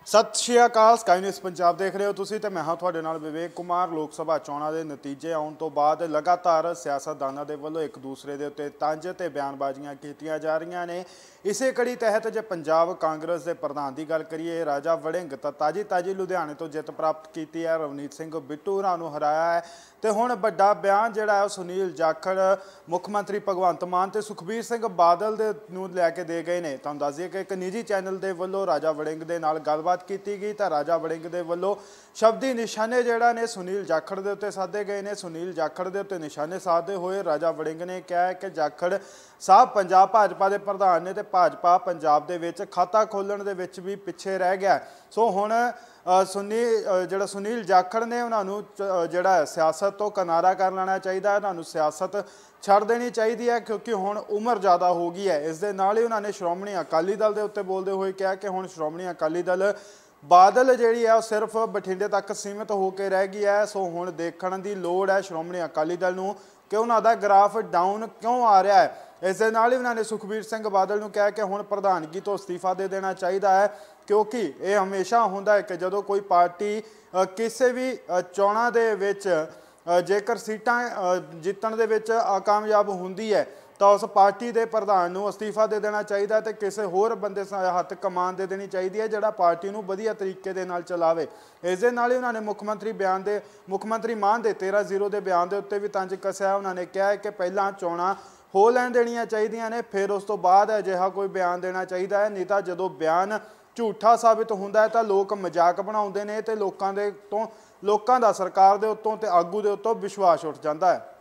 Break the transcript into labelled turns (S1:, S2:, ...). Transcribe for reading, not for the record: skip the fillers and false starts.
S1: सत श्री अकाल। Sky news Punjab देख रहे हो तुसीं ते मैं हाँ तुहाडे नाल विवेक कुमार। लोक सभा चोणां दे नतीजे आउण तो बाद लगातार सियासतदानां दे वल्लों एक दूसरे दे उत्ते तंज ते बयानबाजियां कीतियां जा रहीआं ने। इसे कड़ी तहत जे पंजाब कांग्रेस के प्रधान की गल करिए, राजा वड़िंग तो ताजी लुधियाने तो जित प्राप्त की है, रवनीत सिंह बिट्टू होरां नूं हराया है। तो हुण वड्डा बयान जिहड़ा है सुनील जाखड़ मुख मंत्री भगवंत मान ते सुखबीर सिंह बादल दे नूं लैके दे गए ने। तुहानूं दस दईए कि एक निजी चैनल के वल्लों राजा वड़िंग दे नाल गलबात की गई तो राजा वड़िंग दे वल्लों शब्दी निशाने जिहड़ा ने सुनील जाखड़ दे उत्ते साधे गए ने। सुनील जाखड़ दे उत्ते निशाने साधते हुए राजा वड़िंग ने कहा है कि जाखड़ साहब पंजाब भाजपा के प्रधान ने ते भाजपा पंजाब दे विच खाता खोलण दे विच भी पिछे रह गया। सो हुण सुनील जाखड़ ने उन्होंने जिहड़ा सियासत तो किनारा कर लेना चाहिए, उन्होंने सियासत छड़ देनी चाहिए है क्योंकि हुण उम्र ज़्यादा हो गई है। इस दे नाल ही उन्होंने श्रोमणी अकाली दल के उत्ते बोलते हुए कहा कि हुण श्रोमणी अकाली दल बादल जिहड़ी है सिर्फ बठिंडे तक सीमित होकर रह गई है। सो हुण देखण दी लोड़ है श्रोमणी अकाली दल नूं कि उन्हां दा ग्राफ डाउन क्यों आ रहा है। इस दे नाल ही उन्होंने सुखबीर सिंह बादल नूं कहा कि हुण प्रधानगी तो इस्तीफा दे देना चाहिए है क्योंकि ये हमेशा हुंदा है कि जदों कोई पार्टी किसी भी चोणां दे विच जेकर सीटां जितण दे विच कामयाब हुंदी है तो उस पार्टी के प्रधान को इस्तीफा दे देना चाहिए तो किसी होर बंदे हत्थ कमान दे देनी चाहिए है जिहड़ा पार्टी को वधिया तरीके दे नाल चलावे। इस दे नाल ही उन्होंने मुख मंत्री मान दे 13-0 के बयान के उत्ते भी तंज कसिया। उन्होंने कहा है कि पहला चोणां हो लैण देनियां चाहिए ने, फिर उस तो बाद अजिहा कोई बयान देना चाहिए है। नहीं तो जदों बयान झूठा साबित होंदा है तो लोग मजाक बनाउंदे ने ते लोकां दा सरकार दे उत्तों ते आगू दे उत्तों विश्वास उठ जाता है।